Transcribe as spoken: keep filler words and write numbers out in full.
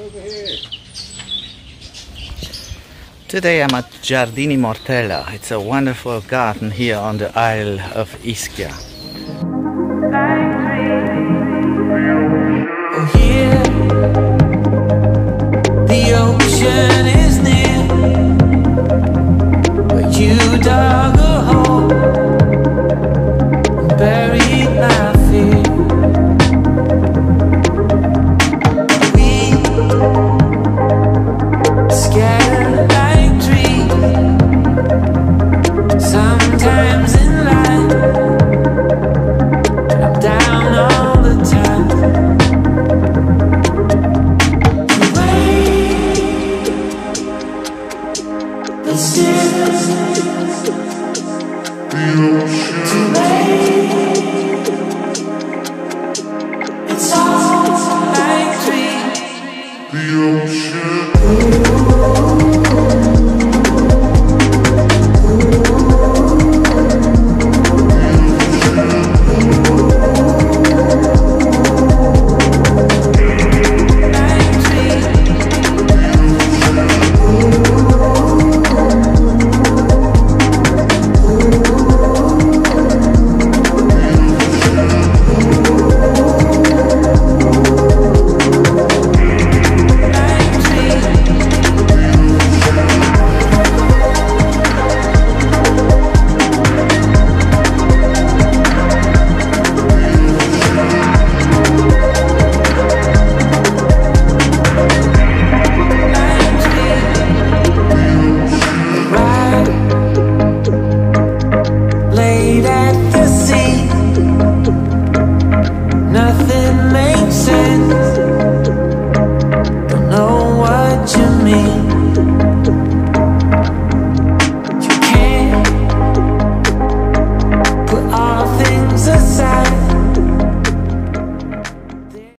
Today I'm at Giardini Mortella. It's a wonderful garden here on the Isle of Ischia. Oh, here, the ocean is near, where you dug a hole and buried my fear. We scattered like trees, sometimes in light, but I'm down all the time. It's all like dreams.